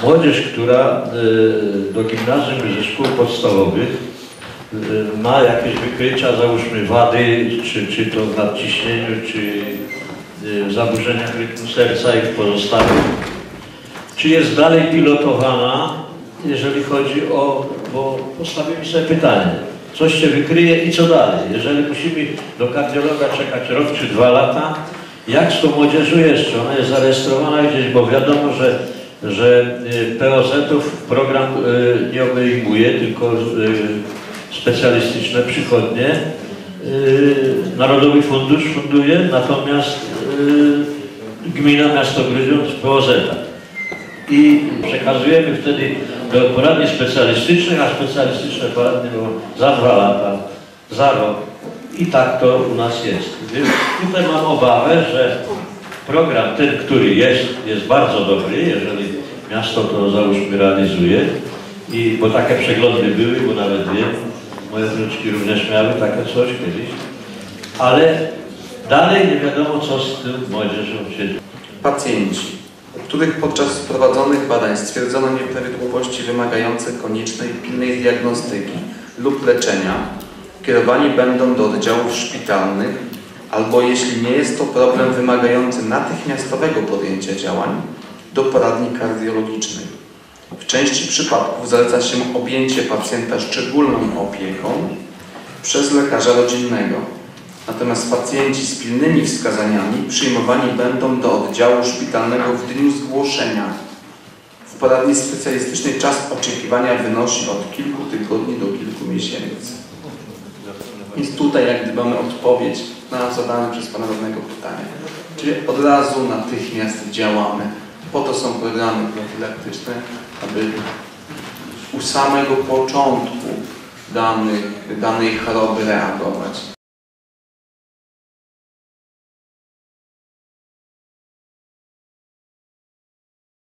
Młodzież, która do gimnazjum i ze szkół podstawowych ma jakieś wykrycia, załóżmy wady, czy to w nadciśnieniu, czy w zaburzeniach rytmu serca i w pozostałych, czy jest dalej pilotowana, jeżeli chodzi o, bo postawimy sobie pytanie, coś się wykryje i co dalej? Jeżeli musimy do kardiologa czekać rok czy 2 lata, jak z tą młodzieżą jest? Czy ona jest zarejestrowana gdzieś, bo wiadomo, że POZ-ów program nie obejmuje, tylko specjalistyczne przychodnie. Narodowy Fundusz funduje, natomiast gmina, miasto Grudziądz POZ-a. I przekazujemy wtedy do poradni specjalistycznych, a specjalistyczne poradnie było za 2 lata, za rok. I tak to u nas jest. Więc tutaj mam obawę, że program ten, który jest bardzo dobry, jeżeli miasto to załóżmy realizuje, bo takie przeglądy były, bo nawet wiem, moje wnuczki również miały takie coś kiedyś, ale dalej nie wiadomo, co z tym młodzieżą się dzieje. Pacjenci, u których podczas prowadzonych badań stwierdzono nieprawidłowości wymagające koniecznej pilnej diagnostyki lub leczenia, kierowani będą do oddziałów szpitalnych, albo jeśli nie jest to problem wymagający natychmiastowego podjęcia działań, do poradni kardiologicznej. W części przypadków zaleca się objęcie pacjenta szczególną opieką przez lekarza rodzinnego. Natomiast pacjenci z pilnymi wskazaniami przyjmowani będą do oddziału szpitalnego w dniu zgłoszenia. W poradni specjalistycznej czas oczekiwania wynosi od kilku tygodni do kilku miesięcy. Więc tutaj jak gdyby mamy odpowiedź na zadane przez Pana radnego pytanie. Czyli od razu, natychmiast działamy. Po to są programy profilaktyczne, aby u samego początku danej choroby reagować.